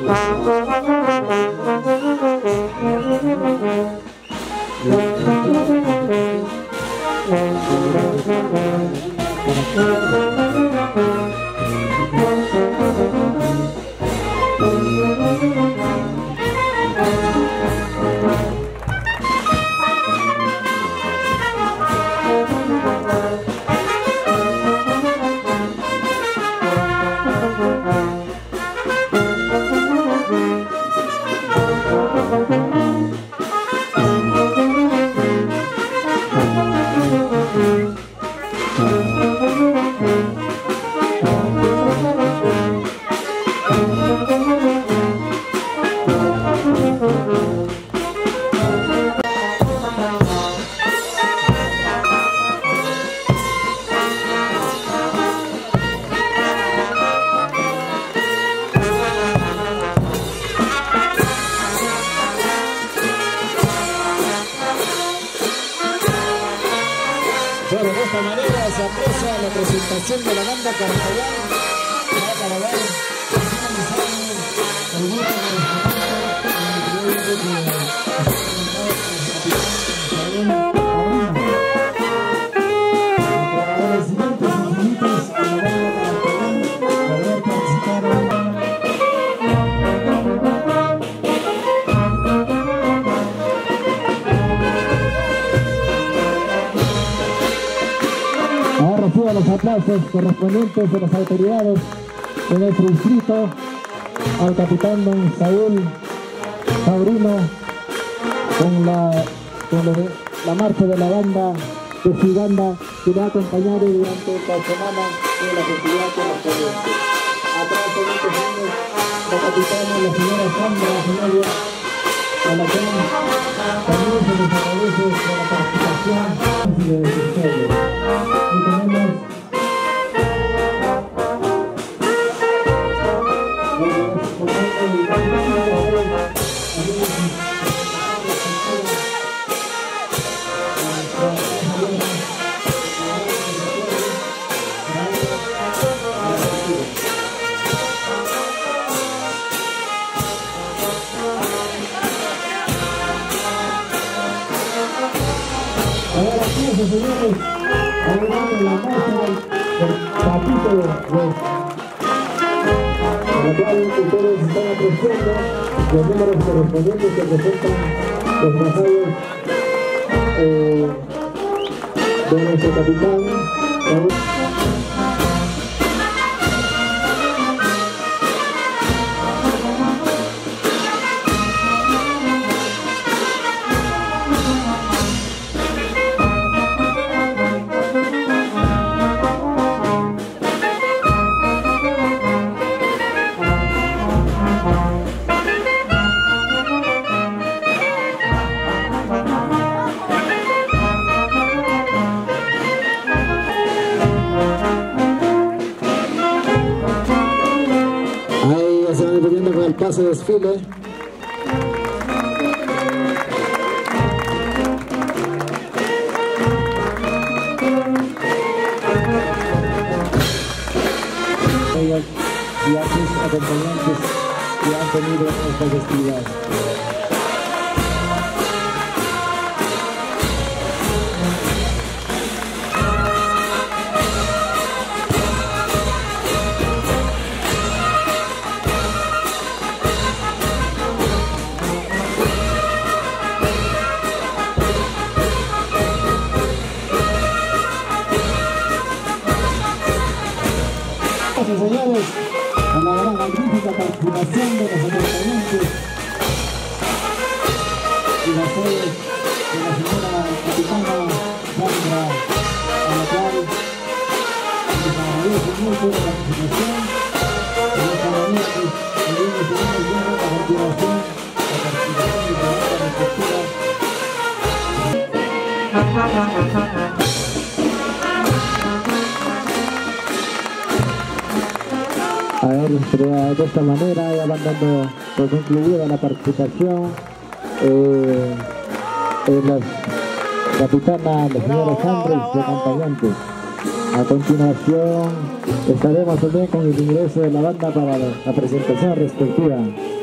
Bueno, de esta manera se aprecia la presentación de la banda Caracayán. Reciba los aplausos correspondientes de las autoridades de nuestro distrito, al capitán don Saúl Fabrino, con la marcha de la banda de Siganda, que va a acompañar durante esta semana de la festividad correspondiente. Atrás en estos años, la capitana, la señora Sandra, la señora a la cual también se les agradece por la participación de ustedes. Y tenemos señores, adelante la marcha del capítulo en la cual ustedes están apreciando los números correspondientes que presentan los vasallos de nuestro capitán Raúl. El pase de desfile. Y a sus acompañantes que han tenido esta festividad. Señores, con la gran magnífica participación de los acompañantes y las sedes de la señora capitana Sandra, a la cual les agradece mucho la participación de los acompañantes y de los segundos días de la continuación, la participación de la respectiva. A ver, de esta manera ya van dando por concluida la participación en la capitana, la señora Sandra y sus acompañantes. A continuación estaremos también con el ingreso de la banda para la presentación respectiva.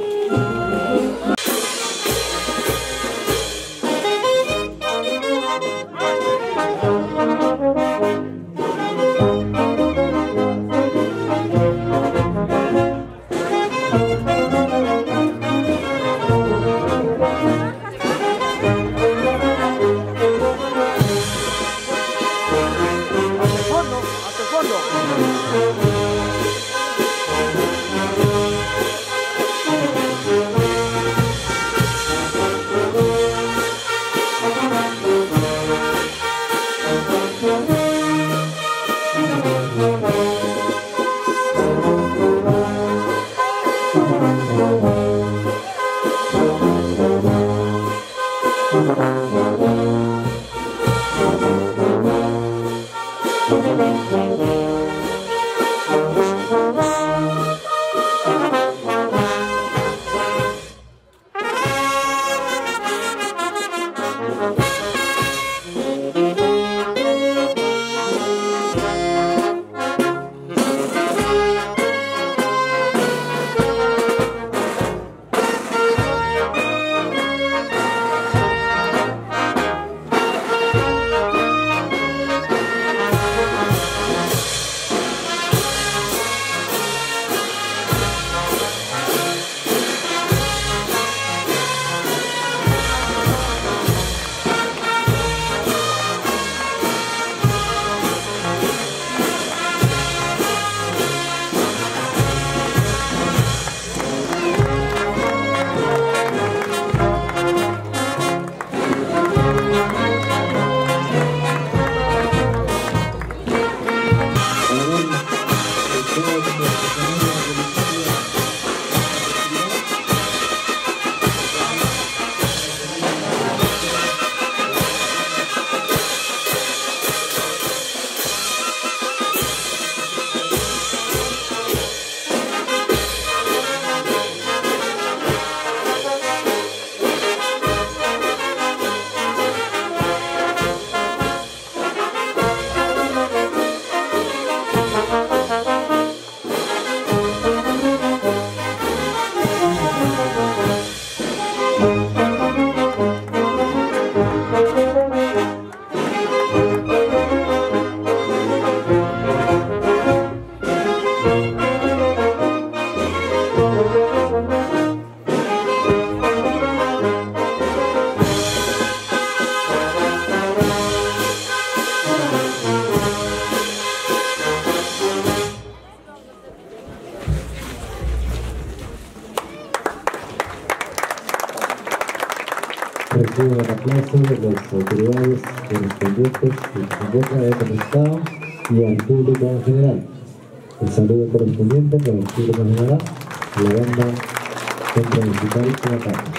Recibo el aplauso de las autoridades correspondientes que se encuentran en el Estado y al público en general. El saludo correspondiente para el público en general, la banda Centro Musical de la Tarde.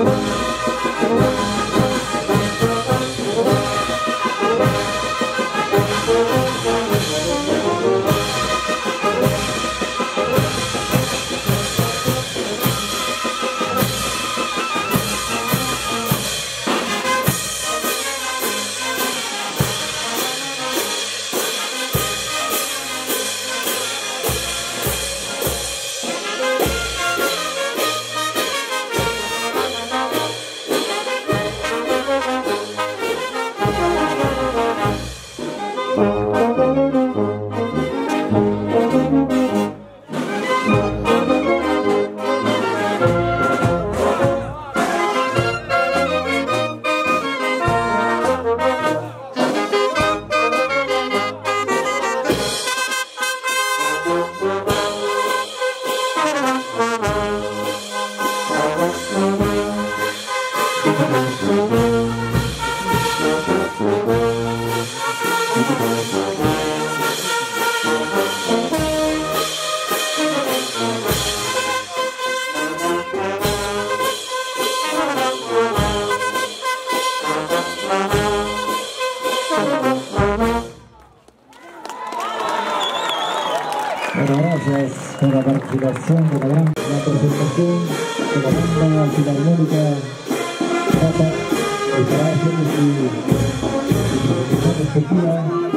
Gracias por la participación de la presentación de la banda filarmónica Tata, instalaciones y respectiva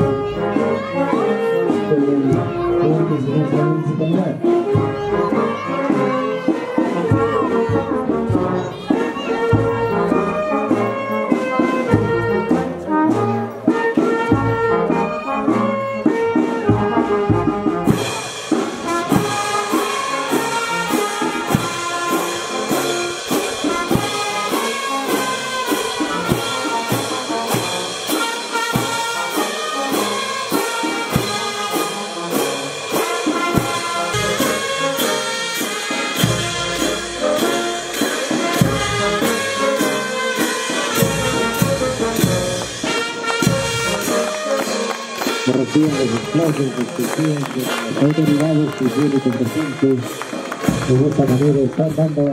del que se nos va a municipalidad. Reciben los aplausos respectivos de las autoridades que tienen competentes. De esta manera están dando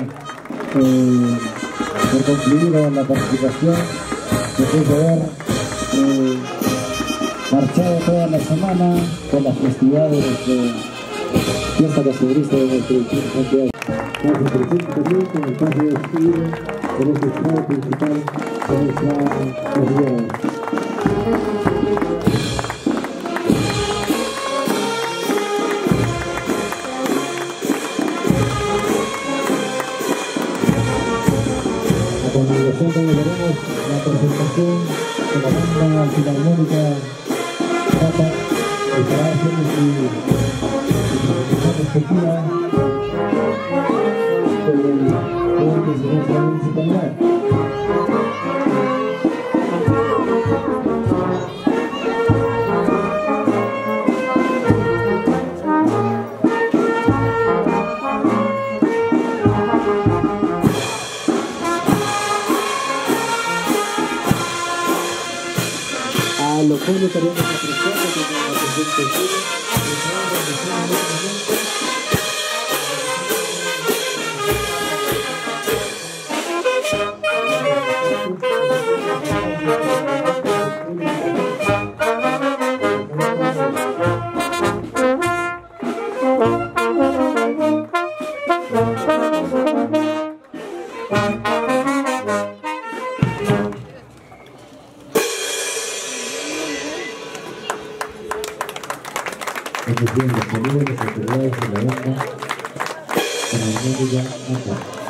por concluida la participación después de haber marchado toda la semana con las festividades de fiesta castrista de nuestro distrito. Gracias presente también con el paso de desfile de este estado principal de nuestra región. A continuación veremos la presentación de la banda filarmónica Tata, instalaciones y respectiva del que se nos va a municipalidad. A lo cual estaríamos apreciando con la presentación Bien, los saludos, las autoridades de la banda filarmónica Tata.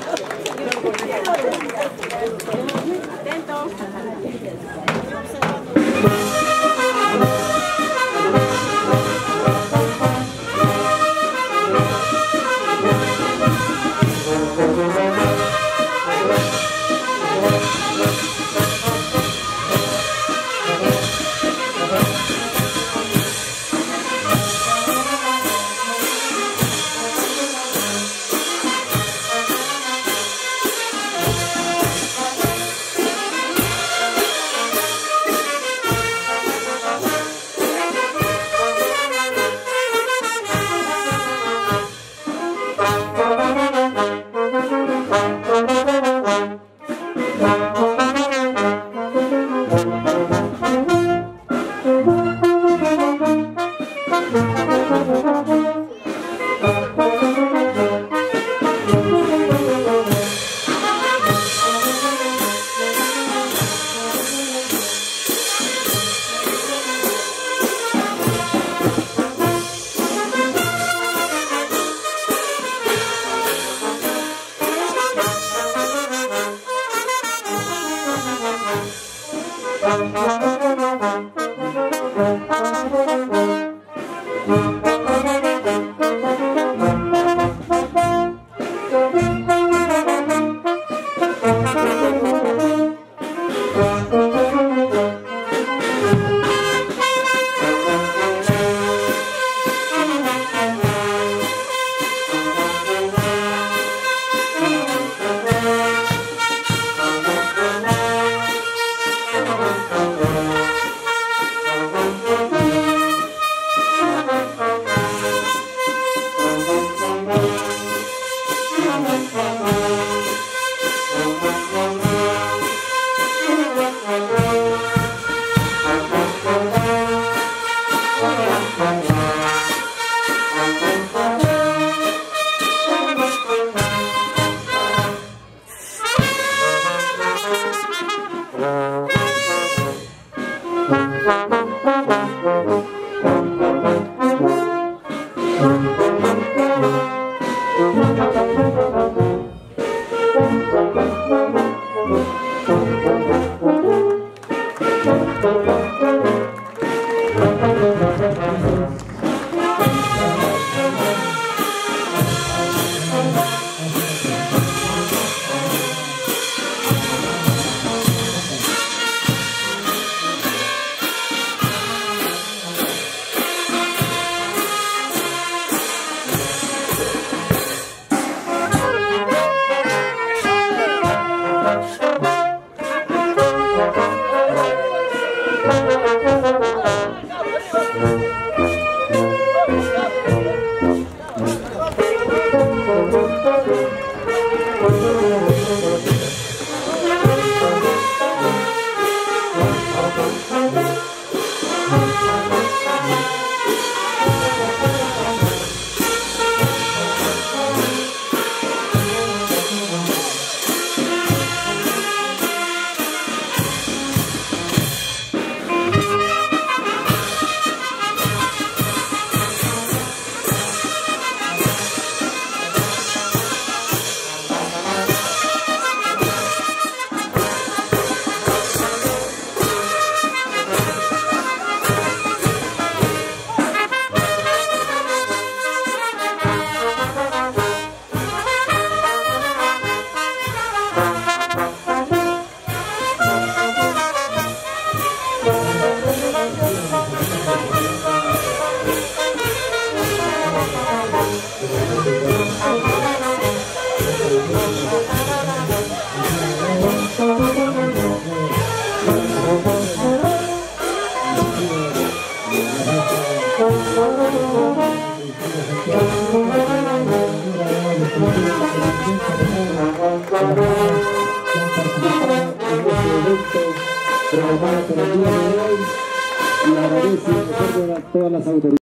Programado para el día de hoy y agradece a todas las autoridades.